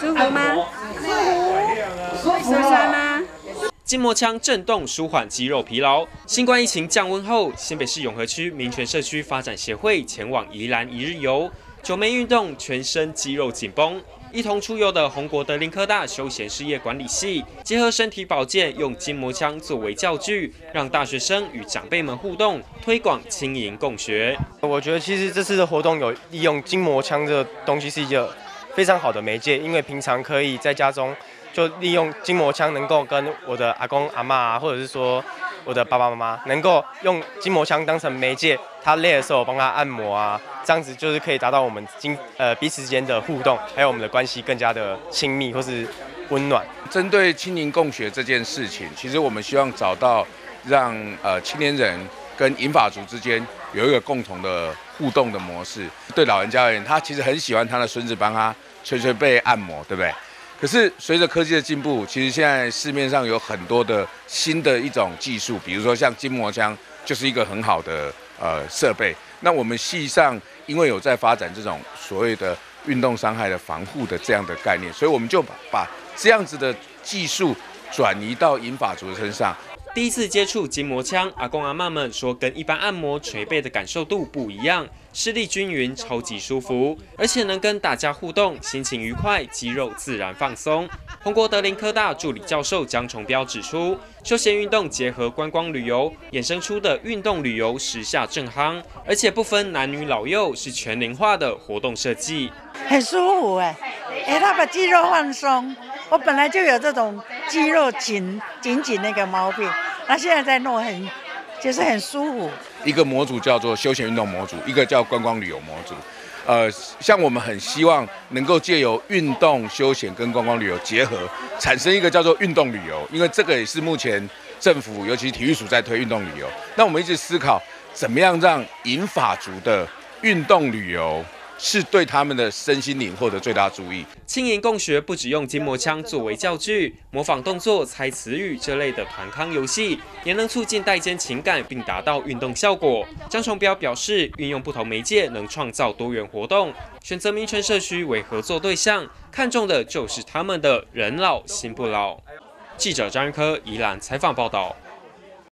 舒服吗？舒服。受伤吗？ 筋膜枪震动舒缓肌肉疲劳。新冠疫情降温后，新北市永和区民权社区发展协会前往宜兰一日游，9妹运动全身肌肉紧绷。一同出游的宏国德林科大休闲事业管理系，结合身体保健，用筋膜枪作为教具，让大学生与长辈们互动，推广轻盈共学。 我觉得其实这次的活动有利用筋膜枪这个东西是一个非常好的媒介，因为平常可以在家中就利用筋膜枪，能够跟我的阿公阿嬷啊，或者是说我的爸爸妈妈，能够用筋膜枪当成媒介，他累的时候帮他按摩啊，这样子就是可以达到我们彼此之间的互动，还有我们的关系更加的亲密或是温暖。 针对轻盈共学这件事情，其实我们希望找到让青年人跟银发族之间有一个共同的互动的模式。对老人家而言，他其实很喜欢他的孙子帮他捶捶背、按摩，对不对？可是随着科技的进步，其实现在市面上有很多的新的一种技术，比如说像筋膜枪，就是一个很好的设备。那我们系上因为有在发展这种所谓的运动伤害的防护的这样的概念，所以我们就把这样子的技术转移到银发族的身上。 第一次接触筋膜枪，阿公阿嬷们说跟一般按摩捶背的感受度不一样，施力均匀，超级舒服，而且能跟大家互动，心情愉快，肌肉自然放松。宏国德林科大助理教授江崇标指出，休闲运动结合观光旅游，衍生出的运动旅游时下正夯，而且不分男女老幼，是全龄化的活动设计， 很舒服他把肌肉放松。我本来就有这种肌肉紧那个毛病，那现在在弄就是很舒服。 一个模组叫做休闲运动模组，一个叫观光旅游模组。像我们很希望能够借由运动、休闲跟观光旅游结合，产生一个叫做运动旅游。因为这个也是目前政府尤其体育署在推运动旅游。那我们一直思考，怎么样让银发族的运动旅游是对他们的身心灵获得最大注意。 轻盈共学不只用筋膜枪作为教具，模仿动作、猜词语这类的团康游戏，也能促进代间情感，并达到运动效果。张崇标表示，运用不同媒介能创造多元活动，选择民权社区为合作对象，看重的就是他们的人老心不老。记者张玉科宜兰采访报道。